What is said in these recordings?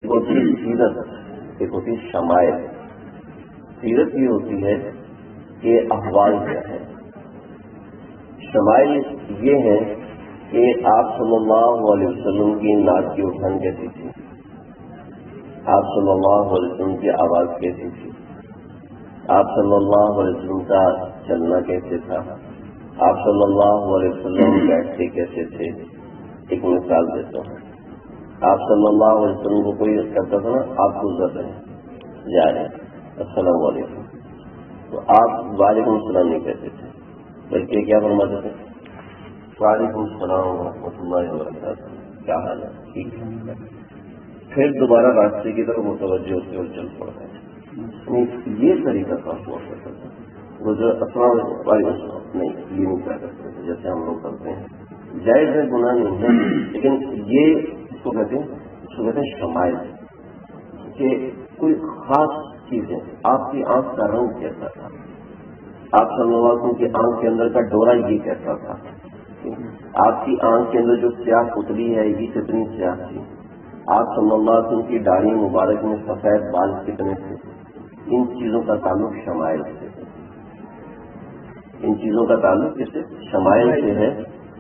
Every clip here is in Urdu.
ہوتی ہے سیرت، ایک ہوتی ہے شمائل۔ سیرت یہ ہوتی ہے کہ احوال کیا ہے، شمائل یہ ہے کہ آپ صلی اللہ علیہ وسلم کی نعت کی اٹھان کیسی تھی، آپ صلی اللہ علیہ وسلم کی آواز کیسی تھی، آپ صلی اللہ علیہ وسلم کا چلنا کیسے تھا، آپ صلی اللہ علیہ وسلم بیٹھتے کیسے تھے۔ ایک مثال دیتا ہوں، آپ صلی اللہ علیہ وسلم کو کوئی کرتا تھا نا، آپ گزر رہے ہیں جا رہے ہیں السلام علیکم، تو آپ وعلیکم السلام نہیں کہتے تھے، بلکہ کیا فرماتے تھے، وعلیکم السلام ورحمۃ اللہ وبرکاتہ، کیا حال ہے، ٹھیک ہے، پھر دوبارہ راستے کی طرف متوجہ ہوتے ہوئے چل پڑتے ہیں۔ یہ طریقہ کام ہوا کرتا تھا، وہ جو السلام علیکم نہیں، یہ نہیں کیا کرتے تھے جیسے ہم لوگ کرتے ہیں، جائز ہے، گناہ نہیں ہے، لیکن یہ اس کو کہتے ہیں شمائل، کہ کوئی خاص چیزیں، آپ کی آنکھ کا رنگ کیسا تھا، آپ صلی اللہ علیہ وسلم کی آنکھ کے اندر کا ڈورا یہ کیسا تھا، آپ کی آنکھ کے اندر جو سیاہ پتلی ہے یہ کتنی سیاہ تھی، آپ صلی اللہ علیہ وسلم کی داڑھی مبارک میں سفید بال کتنے تھے۔ ان چیزوں کا تعلق شمائل سے ہے، ان چیزوں کا تعلق کس سے، شمائل سے ہے۔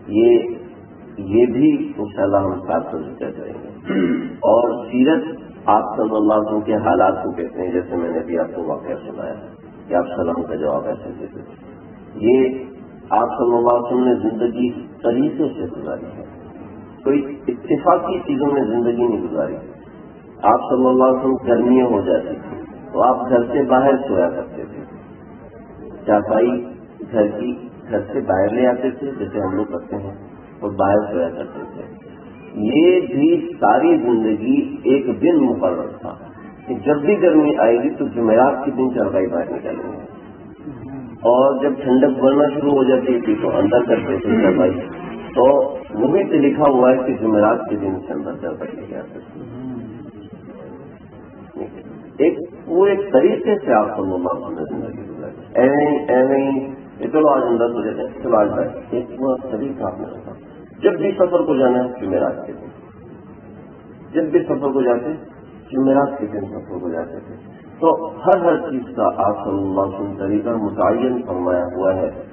یہ بھی انشاءاللہ ہم ساتھ ذکر کریں گے۔ اور سیرت آپ صلی اللہ علیہ وسلم کے حالات کو کہتے ہیں، جیسے میں نے بھی آپ کو واقعہ سنایا کہ آپ سلام کا جواب ایسے دیتے تھے۔ یہ آپ صلی اللہ علیہ وسلم نے زندگی طریقے سے گزاری ہے، کوئی اتفاقی چیزوں میں زندگی نہیں گزاری۔ آپ صلی اللہ علیہ وسلم گرمیاں ہو جاتی تھی تو آپ گھر سے باہر سویا کرتے تھے، چارپائی گھر سے باہر لے آتے تھے جیسے ہم لوگ کرتے ہیں، اور باہر سویا کرتے تھے۔ یہ بھی ساری زندگی ایک دن مقرر تھا کہ جب بھی گرمی آئے گی تو جمعرات کے دن چارپائی باہر نکالیں گے، اور جب ٹھنڈک بڑھنا شروع ہو جاتی تھی تو اندر کرتے تھے چارپائی، تو وہیں سے لکھا ہوا ہے کہ جمعرات کے دن سے اندر چارپائی لے آتے تھے۔ وہ ایک طریقے سے آپ صلی اللہ علیہ وسلم زندگی گزاری، ایویں چلو آج اندر ہو جاتے ہیں، چلو آج بیٹھ، ایک پورا طریقہ آپ نے رکھا۔ جب بھی سفر کو جانا ہے جمعرات کے دن، جب بھی سفر کو جاتے جمعرات کے دن سفر کو جاتے تھے، تو ہر چیز کا آپ صلی اللہ علیہ وسلم طریقہ متعین فرمایا ہوا ہے